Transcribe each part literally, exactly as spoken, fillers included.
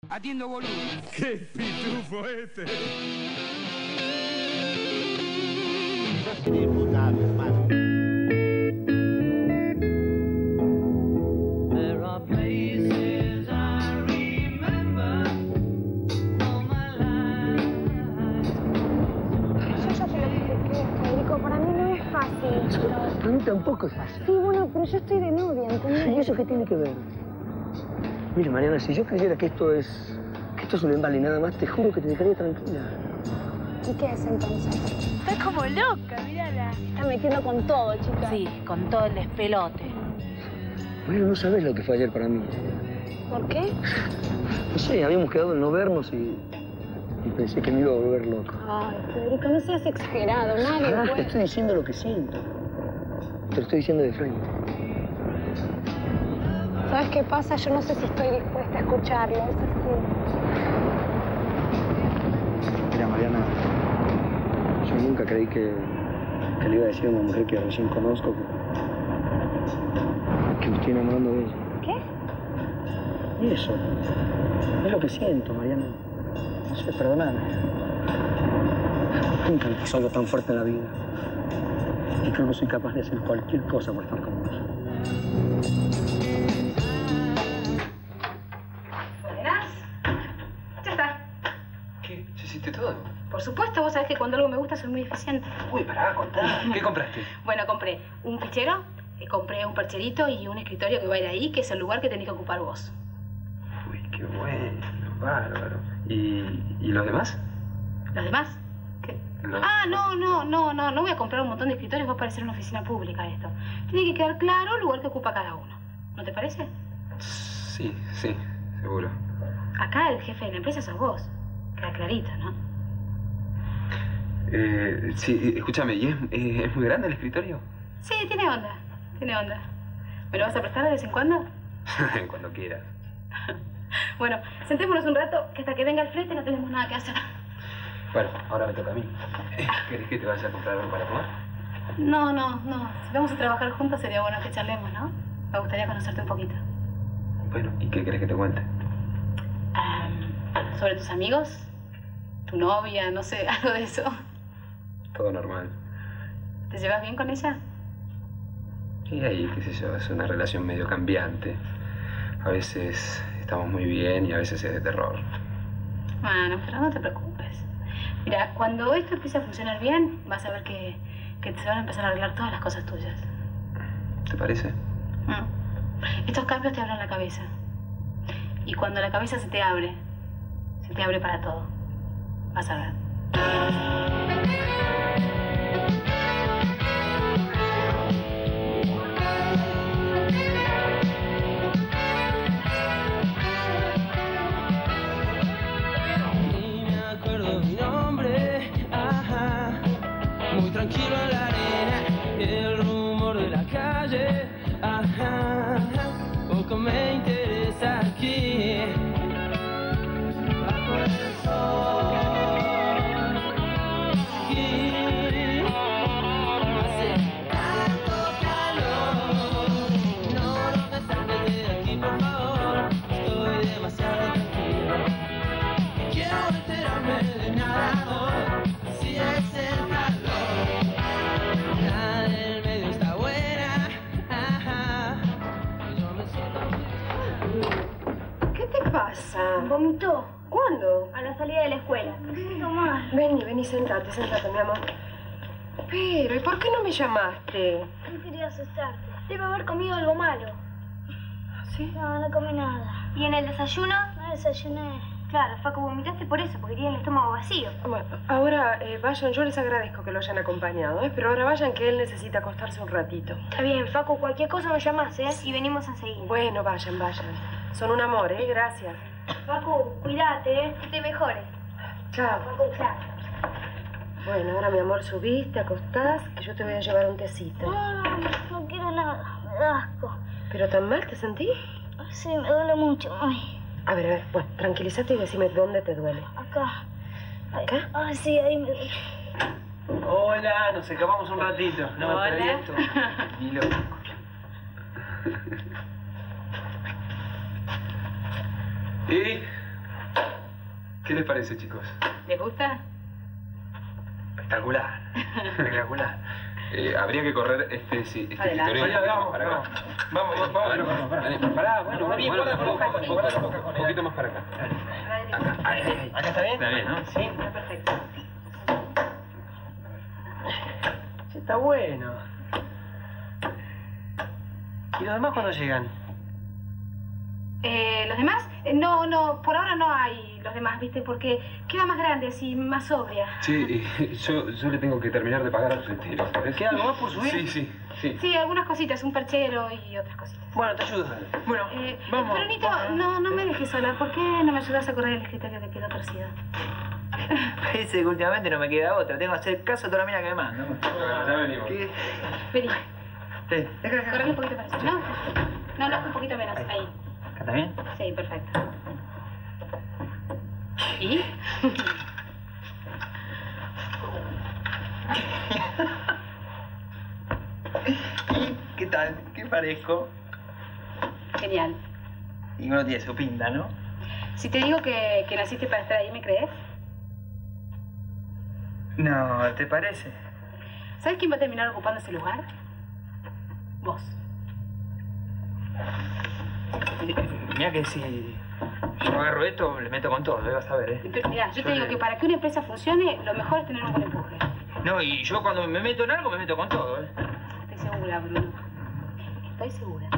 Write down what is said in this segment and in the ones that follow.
Atiendo, boludo. ¡Qué pitufo este! Inimputable, hermano. Para mí tampoco es fácil. Sí, bueno, pero yo estoy de novia, ¿entendés? ¿Y eso qué tiene que ver? Mira, Mariana, si yo creyera que esto es... que esto es un embale y nada más, te juro que te dejaría tranquila. ¿Y qué es entonces? Está como loca, mírala. Se está metiendo con todo, chica. Sí, con todo el despelote. Bueno, no sabes lo que fue ayer para mí. ¿Por qué? No sé, habíamos quedado en no vernos y... y pensé que me iba a volver loco. Ay, Federico, no seas exagerado, nadie Pará, puede... te estoy diciendo lo que siento. Te lo estoy diciendo de frente. ¿Sabes qué pasa? Yo no sé si estoy dispuesta a escucharlo, es así. Mira, Mariana, yo nunca creí que, que le iba a decir a una mujer que recién conozco que, que me estoy enamorando de ella. ¿Qué? Y eso, es lo que siento, Mariana. No sé, perdóname. Nunca me pasó algo tan fuerte en la vida. Y creo que soy capaz de hacer cualquier cosa por estar con vos. ¿Buenas? Ya está. ¿Qué? ¿Ya hiciste todo? Por supuesto, vos sabés que cuando algo me gusta soy muy eficiente. Uy, pará, contá. ¿Qué compraste? Bueno, compré un fichero, eh, compré un percherito y un escritorio que va a ir ahí, que es el lugar que tenés que ocupar vos. Uy, qué bueno, bárbaro. ¿Y, y los demás? ¿Los demás? ¿Qué? Los... Ah, no, no, no, no. No voy a comprar un montón de escritorios, va a parecer una oficina pública esto. Tiene que quedar claro el lugar que ocupa cada uno. ¿No te parece? Sí, sí, seguro. Acá el jefe de la empresa sos vos. Queda clarito, ¿no? Eh, sí, escúchame, ¿y es, eh, es muy grande el escritorio? Sí, tiene onda. Tiene onda. ¿Me lo vas a prestar de vez en cuando? Cuando quieras. Bueno, sentémonos un rato, que hasta que venga el flete no tenemos nada que hacer. Bueno, ahora me toca a mí. ¿Querés que te vaya a comprar algo para tomar? No, no, no. Si vamos a trabajar juntos sería bueno que charlemos, ¿no? Me gustaría conocerte un poquito. Bueno, ¿y qué querés que te cuente? Um, ¿Sobre tus amigos? ¿Tu novia? No sé, algo de eso. Todo normal. ¿Te llevas bien con ella? Y ahí, qué sé yo, es una relación medio cambiante. A veces estamos muy bien y a veces es de terror. Bueno, pero no te preocupes. Mira, cuando esto empiece a funcionar bien, vas a ver que, que te van a empezar a arreglar todas las cosas tuyas. ¿Te parece? Mm. Estos cambios te abren la cabeza. Y cuando la cabeza se te abre, se te abre para todo. Vas a ver. Tranquilo en la arena, el rumor de la calle, ajá, poco me interesa aquí, bajo el sol, aquí, hace tanto calor, no, no me saques de aquí por favor, estoy demasiado tranquilo, quiero enterarme de nada hoy, si es el calor. ¿Vomitó? ¿Cuándo? A la salida de la escuela. Me siento mal. Vení, vení, sentate, sentate, mi amor. Pero, ¿y por qué no me llamaste? No quería asustarte. Debe haber comido algo malo. ¿Sí? No, no comí nada. ¿Y en el desayuno? No desayuné. Claro, Facu, vomitaste por eso, porque tiene el estómago vacío. Bueno, ahora eh, vayan, yo les agradezco que lo hayan acompañado, ¿eh? Pero ahora vayan que él necesita acostarse un ratito. Está bien, Facu, cualquier cosa nos llamás, ¿eh? Y venimos enseguida. Bueno, vayan, vayan. Son un amor, ¿eh? Gracias. Facu, cuídate, ¿eh? Que te mejores. Chao. Facu, chao. Bueno, ahora, mi amor, subís, te acostás, que yo te voy a llevar un tecito. No, no, no quiero nada. Me da asco. ¿Pero tan mal te sentí? Sí, me duele mucho. Ay. A ver, a ver, bueno, tranquilízate y decime dónde te duele. Acá. ¿Acá? Ay, sí, ahí me duele. Hola, nos escapamos un ratito. No, Hola. está bien, tú. Ni loco. ¿Y ¿Qué les parece, chicos? ¿Les gusta? Espectacular. Espectacular. Eh, habría que correr este, sí, este Adelante. escritorio Vamos, para acá. Vamos, vamos, vamos. Vení, pará, bueno, Vení, bueno, guarda, un poco, guarda, un poco, un poquito más para acá. Acá, ahí, ahí, ahí. ¿Acá está bien? Está bien, ¿no? Sí. Está perfecto. Sí, está bueno. ¿Y los demás cuándo llegan? Eh, ¿Los demás? Eh, no, no, por ahora no hay los demás, ¿viste? Porque queda más grande, así, más sobria. Sí, eh, yo, yo le tengo que terminar de pagar al retiro, ¿sabes? ¿Queda algo más por subir? Sí, sí, sí. Sí, algunas cositas, un perchero y otras cositas. Bueno, te ayudo. Bueno, Eh, vamos. Pero, Nito, no, no me dejes sola. ¿Por qué no me ayudas a correr el escritorio que quedó torcido? Dice que últimamente no me queda otra. Tengo que hacer caso a toda la mina que me manda. Ya venimos. ¿Qué? Vení, Sí. correle un poquito para allá. ¿No? No, no, un poquito menos. Ahí. ¿Está bien? Sí, perfecto. ¿Y? ¿Y qué tal? ¿Qué parezco? Genial. Y uno tiene su pinta, ¿no? Si te digo que, que naciste para estar ahí, ¿me crees? No, ¿te parece? ¿Sabes quién va a terminar ocupando ese lugar? Vos. Mira que si yo agarro esto, le meto con todo, lo vas a ver, ¿eh? Pero, mirá, yo, Yo te digo le- que para que una empresa funcione, lo mejor es tener un buen empuje. No, y yo cuando me meto en algo, me meto con todo, ¿eh? Estoy segura, Bruno. Estoy segura.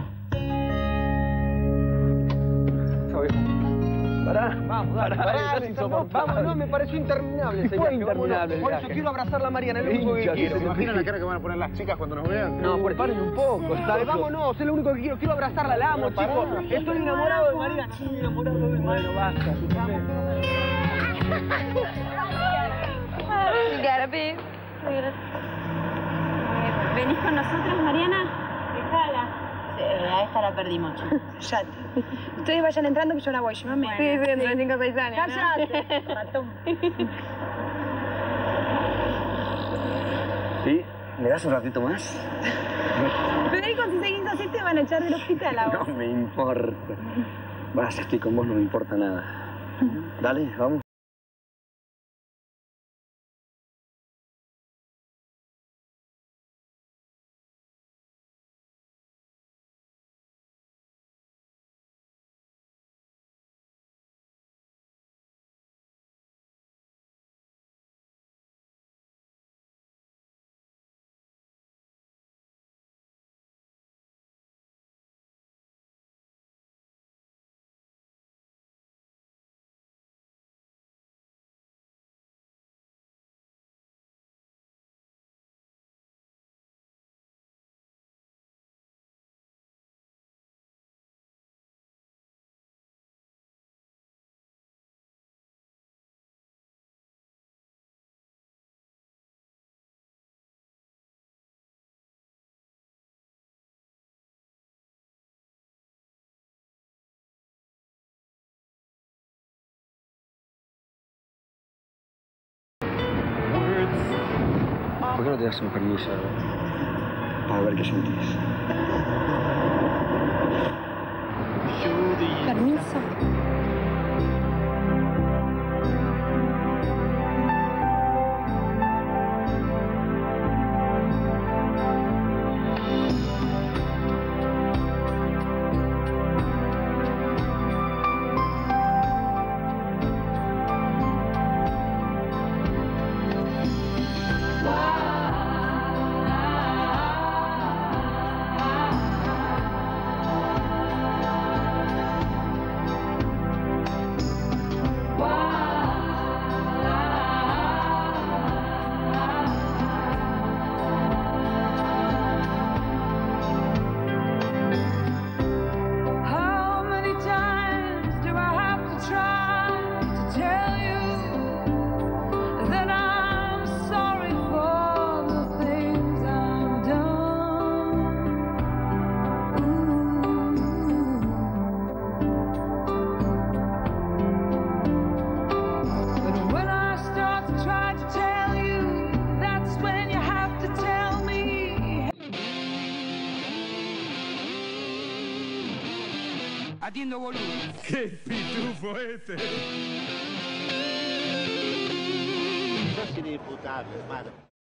Pará. Vamos, dale, Pará, pará, es insoportable. vamos, no, me pareció interminable ese Fue viaje, interminable vámonos. el Por eso viaje. quiero abrazar a la Mariana, es lo único que Hincha, quiero. ¿se ¿Imaginan la cara que van a poner las chicas cuando nos vean? No, preparen un poco, Dale, vámonos, es lo único que quiero. Quiero abrazarla, la amo, Pero chicos. pará. Estoy enamorado de Mariana. Sí, enamorado de Mariana. Bueno, basta, suspende. You gotta be. ¿Venís con nosotros, Mariana? Dejala. A esta la perdimos, chicos. Ya. Ustedes vayan entrando que yo la voy, llévame. Sí, sí, entre cinco o seis años. Cállate, ratón. ¿Sí? ¿Me das un ratito más? Federico, si seguís así te van a echar del hospital a vos. No me importa. Vas, estoy con vos, no me importa nada. Dale, vamos. ¿Por qué no te das un permiso para ver qué sentís? Permiso. How many times do I have to try to tell you that I'm sorry for the things I've done? But when I start to try to tell you, that's when you have to tell me. ¡Qué pitufo este! inimputable, hermano.